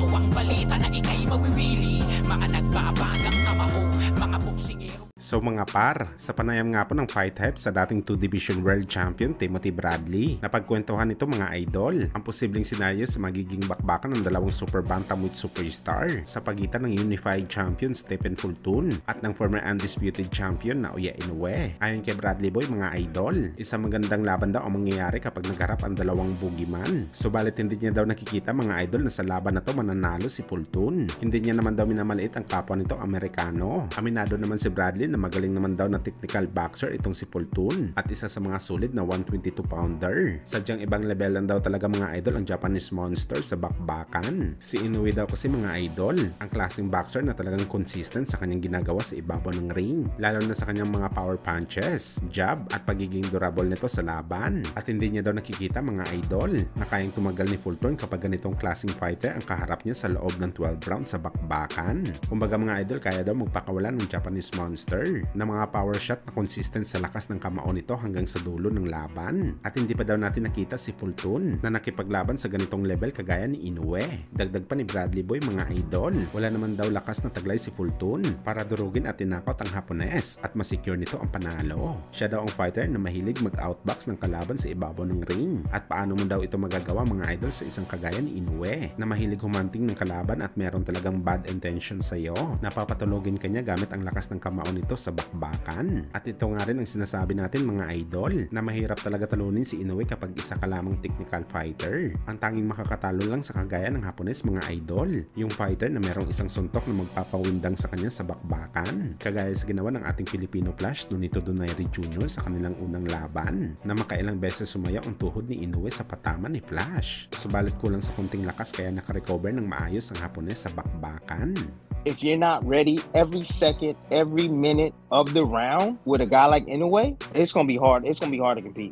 Ito ang balita na ika'y mawiwili, mga nagbabagang kamao, mga boksingero. So mga par, sa panayam nga po ng fight hype sa dating 2 Division World Champion Timothy Bradley, napagkwentuhan nito mga idol ang posibleng senaryo sa magiging bakbakan ng dalawang super bantamweight superstar sa pagitan ng Unified Champion Stephen Fulton at ng former undisputed champion Naoya Inoue. Ayon kay Bradley Boy mga idol, isang magandang laban daw ang mangyayari kapag nagharap ang dalawang boogeyman. Subalit hindi niya daw nakikita mga idol na sa laban na to mananalo si Fulton. Hindi niya naman daw minamaliit ang kapwa nito Amerikano. Aminado naman si Bradley na magaling naman daw na technical boxer itong si Fulton at isa sa mga solid na 122-pounder. Sadyang ibang level lang daw talaga mga idol ang Japanese monster sa bakbakan. Si Inoue daw kasi mga idol, ang klaseng boxer na talagang consistent sa kanyang ginagawa sa ibabaw ng ring, lalo na sa kanyang mga power punches, jab at pagiging durable nito sa laban. At hindi niya daw nakikita mga idol na kayang tumagal ni Fulton kapag ganitong klaseng fighter ang kaharap niya sa loob ng 12 rounds sa bakbakan. Kumbaga mga idol, kaya daw magpakawalan ng Japanese monster na mga power shot na consistent sa lakas ng kamao nito hanggang sa dulo ng laban. At hindi pa daw natin nakita si Fulton na nakipaglaban sa ganitong level kagaya ni Inoue. Dagdag pa ni Bradley Boy mga idol, wala naman daw lakas na taglay si Fulton para durugin at tinakot ang Hapones at masecure nito ang panalo. Siya daw ang fighter na mahilig mag-outbox ng kalaban sa ibabaw ng ring. At paano mo daw ito magagawa mga idol sa isang kagaya ni Inoue na mahilig humanting ng kalaban at meron talagang bad intention sa iyo. Napapatulogin kanya gamit ang lakas ng kamao nito sa bakbakan. At ito nga rin ang sinasabi natin mga idol na mahirap talaga talunin si Inoue kapag isa ka lamang technical fighter. Ang tanging makakatalo lang sa kagaya ng Hapones mga idol, yung fighter na merong isang suntok na magpapawindang sa kanya sa bakbakan. Kagaya sa ginawa ng ating Filipino Flash Nonito Donaire Jr. sa kanilang unang laban na makailang beses sumayaw ang tuhod ni Inoue sa patama ni Flash. Subalit kulang sa kunting lakas kaya nakarecover ng maayos ang Hapones sa bakbakan. If you're not ready every second, every minute of the round with a guy like Inoue, it's gonna be hard. It's gonna be hard to compete.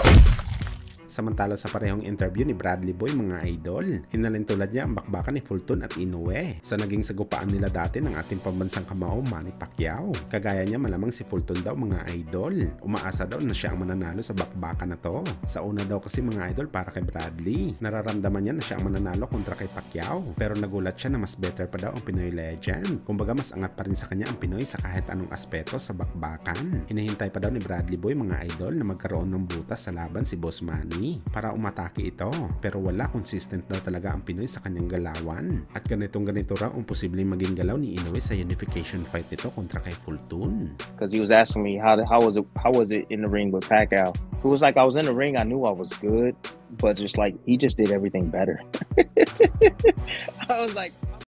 Samantala sa parehong interview ni Bradley Boy mga idol, hinalin tulad niya ang bakbakan ni Fulton at Inoue sa naging sagupaan nila dati ng ating pambansang kamao Manny Pacquiao. Kagaya niya malamang si Fulton daw mga idol, umaasa daw na siya ang mananalo sa bakbakan na to. Sa una daw kasi mga idol para kay Bradley, nararamdaman niya na siya ang mananalo kontra kay Pacquiao, pero nagulat siya na mas better pa daw ang Pinoy legend. Kumbaga mas angat pa rin sa kanya ang Pinoy sa kahit anong aspeto sa bakbakan. Hinihintay pa daw ni Bradley Boy mga idol na magkaroon ng butas sa laban si Boss Manny para umatake ito, pero wala, consistent daw talaga ang Pinoy sa kanyang galawan. At ganito raw ang posibleng maging galaw ni Inoue sa unification fight nito kontra kay Fulton. Because he was asking me how was it in the ring with Pacquiao. It was like I was in the ring, I knew I was good, but just like he just did everything better. I was like,